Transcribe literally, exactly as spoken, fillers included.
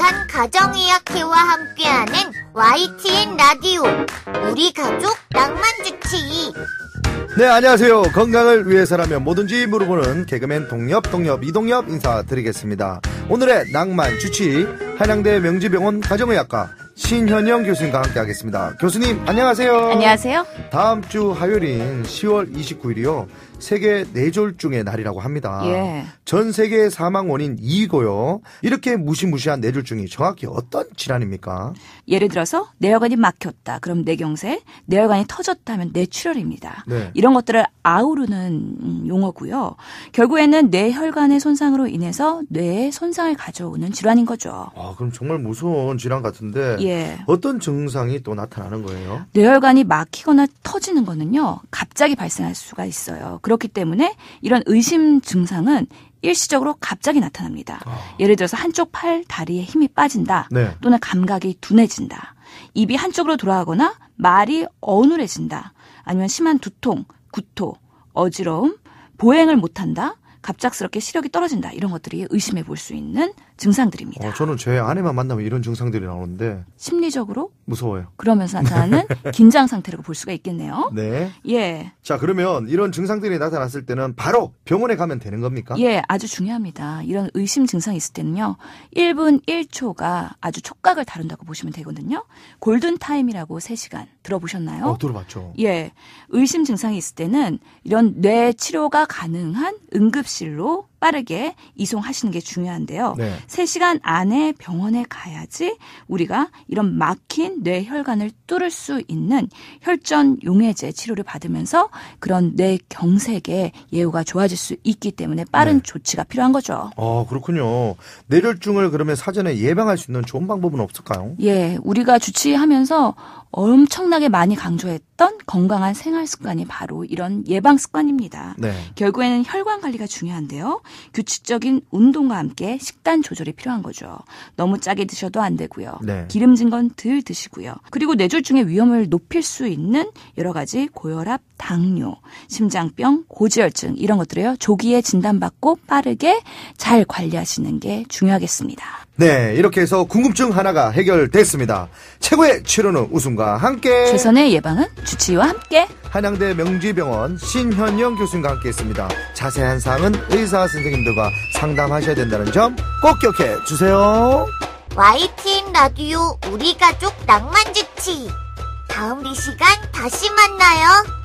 유쾌한 가정의학회와 함께하는 와이티엔 라디오 우리 가족 낭만주치. 네, 안녕하세요. 건강을 위해서라면 뭐든지 물어보는 개그맨 동엽 동엽 이동엽 인사드리겠습니다. 오늘의 낭만 주치 한양대 명지병원 가정의학과 신현영 교수님과 함께하겠습니다. 교수님 안녕하세요. 안녕하세요. 다음 주 화요일인 시월 이십구일이요 세계 뇌졸중의 날이라고 합니다. 예. 전 세계 사망 원인 이 위고요. 이렇게 무시무시한 뇌졸중이 정확히 어떤 질환입니까? 예를 들어서 뇌혈관이 막혔다. 그럼 뇌경색, 뇌혈관이 터졌다 하면 뇌출혈입니다. 네. 이런 것들을 아우르는 용어고요. 결국에는 뇌혈관의 손상으로 인해서 뇌에 손상을 가져오는 질환인 거죠. 아, 그럼 정말 무서운 질환 같은데 예. 어떤 증상이 또 나타나는 거예요? 뇌혈관이 막히거나 터지는 거는요. 갑자기 발생할 수가 있어요. 그렇기 때문에 이런 의심 증상은 일시적으로 갑자기 나타납니다. 아. 예를 들어서 한쪽 팔, 다리에 힘이 빠진다. 네. 또는 감각이 둔해진다. 입이 한쪽으로 돌아가거나 말이 어눌해진다. 아니면 심한 두통, 구토, 어지러움, 보행을 못한다. 갑작스럽게 시력이 떨어진다. 이런 것들이 의심해 볼 수 있는 증상들입니다. 어, 저는 제 아내만 만나면 이런 증상들이 나오는데 심리적으로 무서워요. 그러면서 나타나는 긴장 상태라고 볼 수가 있겠네요. 네. 예. 자, 그러면 이런 증상들이 나타났을 때는 바로 병원에 가면 되는 겁니까? 예, 아주 중요합니다. 이런 의심 증상이 있을 때는요. 일 분 일 초가 아주 촉각을 다룬다고 보시면 되거든요. 골든타임이라고 세 시간 들어보셨나요? 어, 들어봤죠. 예. 의심 증상이 있을 때는 이런 뇌 치료가 가능한 응급실로 빠르게 이송하시는 게 중요한데요. 네. 세 시간 안에 병원에 가야지 우리가 이런 막힌 뇌혈관을 뚫을 수 있는 혈전 용해제 치료를 받으면서 그런 뇌경색의 예후가 좋아질 수 있기 때문에 빠른 네. 조치가 필요한 거죠. 어, 그렇군요. 뇌졸중을 그러면 사전에 예방할 수 있는 좋은 방법은 없을까요? 예, 우리가 주치하면서 엄청나게 많이 강조했던 건강한 생활 습관이 바로 이런 예방 습관입니다. 네. 결국에는 혈관 관리가 중요한데요. 규칙적인 운동과 함께 식단 조절이 필요한 거죠. 너무 짜게 드셔도 안 되고요. 네. 기름진 건 덜 드시고요. 그리고 뇌졸중의 위험을 높일 수 있는 여러 가지 고혈압, 당뇨, 심장병, 고지혈증 이런 것들을요. 조기에 진단받고 빠르게 잘 관리하시는 게 중요하겠습니다. 네, 이렇게 해서 궁금증 하나가 해결됐습니다. 최고의 치료는 웃음과 함께 최선의 예방은 주치의와 함께 한양대 명지병원 신현영 교수님과 함께했습니다. 자세한 사항은 의사 선생님들과 상담하셔야 된다는 점 꼭 기억해 주세요. 와이티엔 라디오 우리 가족 낭만주치. 다음 이 시간 다시 만나요.